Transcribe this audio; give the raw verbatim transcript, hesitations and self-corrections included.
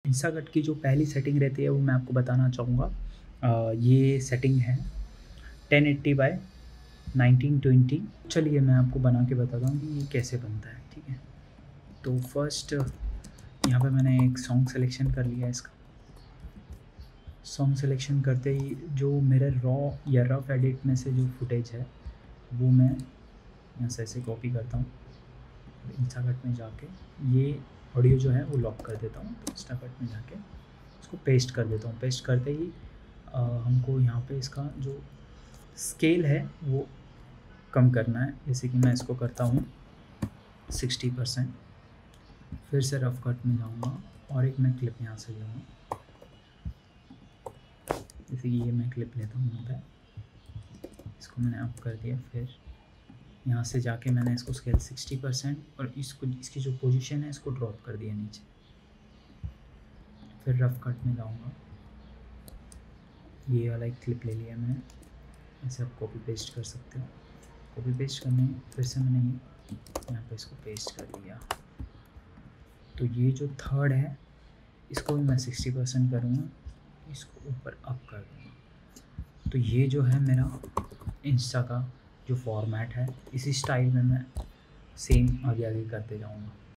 इंस्टाकट की जो पहली सेटिंग रहती है वो मैं आपको बताना चाहूँगा। अ, ये सेटिंग है ten eighty by nineteen twenty. चलिए मैं आपको बना के बताता हूँ कि ये कैसे बनता है, ठीक है? तो फर्स्ट यहाँ पे मैंने एक सॉन्ग सिलेक्शन कर लिया है इसका। सॉन्ग सिलेक्शन करते ही जो मेरे रॉ या रफ एडिट में से जो फुटेज है वो मैं यहाँ से ऐसे कॉपी करता हूँ। इंस्टाकट में जाके ये ऑडियो जो है वो लॉक कर देता हूँ। तो इंस्टाकट में जाके उसको पेस्ट कर देता हूँ। पेस्ट करते ही अ, हमको यहाँ पे इसका जो स्केल है वो कम करना है। जैसे कि मैं इसको करता हूँ सिक्सटी परसेंट। फिर से रफ कट में जाऊँगा और एक मैं क्लिप यहाँ से लूँगा। जैसे कि ये मैं क्लिप लेता हूँ यहाँ पे, इसको मैंने अप कर दिया। फिर यहाँ से जाके मैंने इसको स्केल सिक्सटी परसेंट और इसको इसकी जो पोजीशन है इसको ड्रॉप कर दिया नीचे। फिर रफ कट में जाऊँगा, ये वाला एक क्लिप ले लिया मैंने। ऐसे आप कॉपी पेस्ट कर सकते हो। कॉपी पेस्ट करने फिर से मैंने ये यहाँ पे इसको पेस्ट कर दिया। तो ये जो थर्ड है इसको भी मैं सिक्सटी परसेंट करूँगा, इसको ऊपर अप कर दूँगा। तो ये जो है मेरा इंस्टा का जो फॉर्मेट है, इसी स्टाइल में मैं सेम आगे आगे करते जाऊँगा।